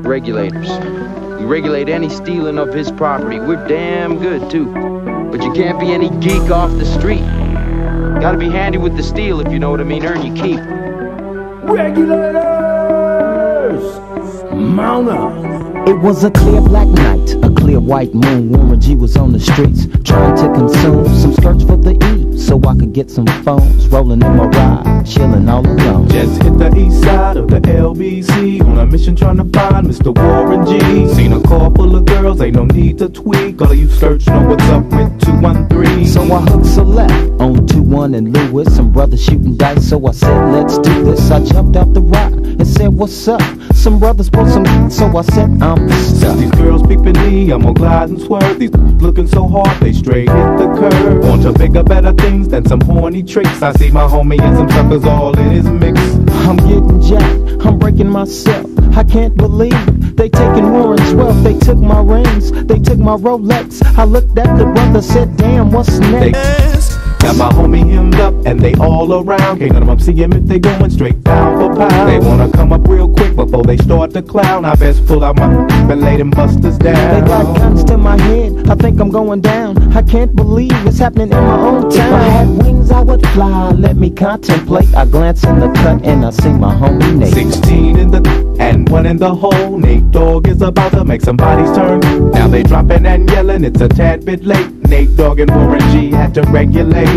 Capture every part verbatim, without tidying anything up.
Regulators. We regulate any stealing of his property. We're damn good, too. But you can't be any geek off the street. Gotta be handy with the steel, if you know what I mean. Earn your keep. Regulators! Mount up! It was a clear black night, a clear white moon. Warren G was on the streets, trying to consume some skirts for the E, so I could get some phones. Rolling in my ride, chilling all alone. Just hit the east side of the L B C, on a mission trying to find Mister Warren G. Seen a car full of girls, ain't no need to tweak. All of you search know what's up with two one three. So I hooked select on two one and Lewis, some brothers shooting dice. So I said, let's do this. I jumped out the ride and said, what's up? Some brothers brought some, so I said, I'm stuck. These girls peepin' me, I'm gonna glide and swerve. These looking so hard, they straight hit the curve. Want to bigger, better things than some horny tricks. I see my homie and some suckers all in his mix. I'm getting jacked, I'm breaking myself. I can't believe they taking Warren's wealth. They took my rings, they took my Rolex. I looked at the brother, said, damn, what's next? Got my homie hemmed up and they all around. Can't none of them see him if they going straight down for pound. They wanna come up real quick before they start to clown. I best pull out my and lay them busters down. They got guns to my head, I think I'm going down. I can't believe it's happening in my own town. If I had wings I would fly, let me contemplate. I glance in the cut and I see my homie Nate. Sixteen in the and one in the hole. Nate Dogg is about to make somebody's turn. Now they dropping and yelling, it's a tad bit late. Nate Dogg and Warren G had to regulate.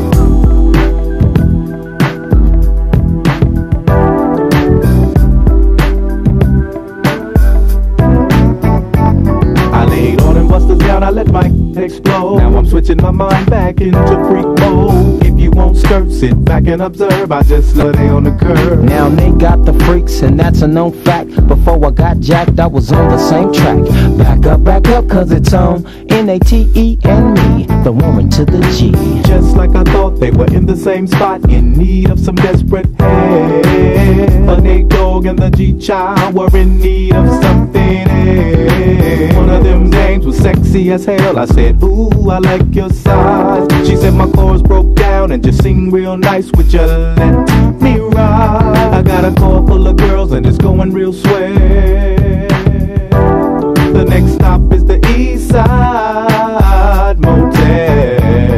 I laid all them busters down, I let my explode. Now I'm switching my mind back into freak mode. If you won't skirt, sit back and observe. I just love they on the curve. Now they got the freaks and that's a known fact. Before I got jacked, I was on the same track. Back up, back up, cause it's on N A T E and me, the Warren to the G. Just like I thought, they were in the same spot, in need of some desperate help. A Nate Dogg and the G-Child were in need of something else. One of them dames was sexy as hell. I said, ooh, I like your size. She said my chords broke down and just sing real nice. Would you let me ride? I got a car full of girls and it's going real swell. The next stop is the Eastside Motel.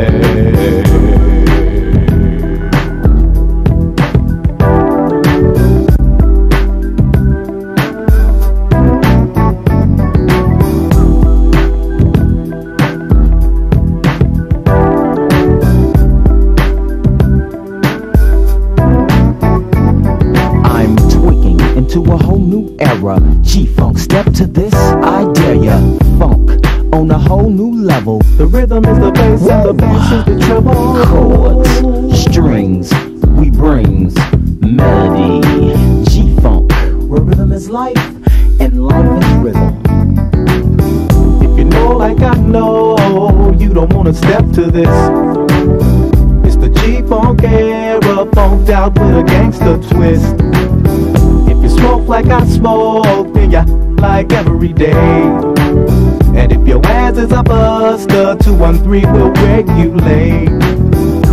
To a whole new era, G-Funk, step to this, I dare ya. Funk on a whole new level. The rhythm is the bass and the bass is the treble. Chords, strings, we brings melody. G-Funk, where rhythm is life and life is rhythm. If you know like I know, you don't wanna step to this. It's the G-Funk era, funked out with a gangster twist. Smoke like I smoke, then ya like every day. And if your ass is a buster, two one three will regulate.